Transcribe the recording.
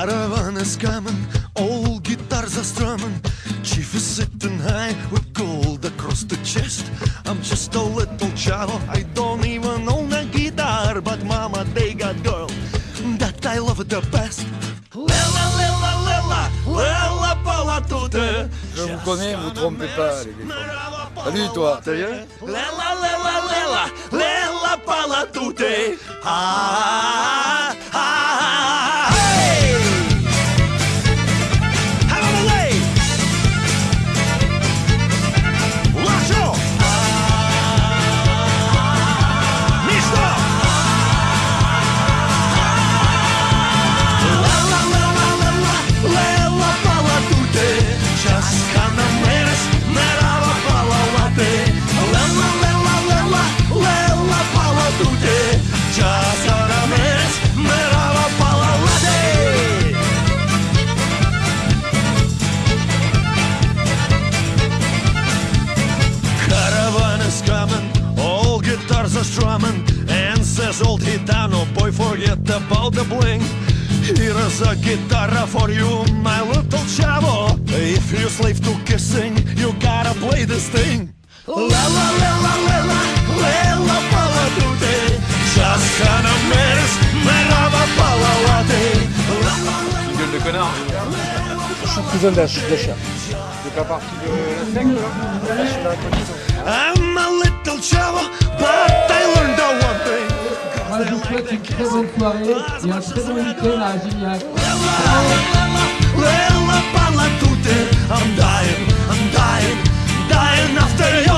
Caravan is coming, all guitars are strumming. Chief is sitting high with gold across the chest. I'm just a little child, I don't even own a guitar, but mama, they got girl that I love the best. Lella, lella, lella, lella palatute. Je vous connais, vous trompez pas, les gars. Salut, toi. Ça y est? Lella, lella, lella, lella palatute. Ah, ah, ah, hey! Out of the way! Watch out! Mister! Lella, lella, lella, lella palatute. Chaskana meres, merava palavate. Lella, lella, lella, lella palatute. Chaskana meres, merava palavate. Caravan is coming, all guitars are strumming, and says old Gitano, boy, forget about the bling. Here's a guitar for you, my little chavo. If you slave to kissing, you gotta play this thing. La la la la la la la la palatute. Chaskana meres, merava palavate. Une gueule de connard. Je suis cousin d'Acha. C'est pas partie de la secte, là? Je suis dans la commission. I'm a little chavo, but I learned the one thing. Moi, je vous souhaite une très bonne soirée et un très bon week-end à Gignac. Lella palatute. I'm dying after you.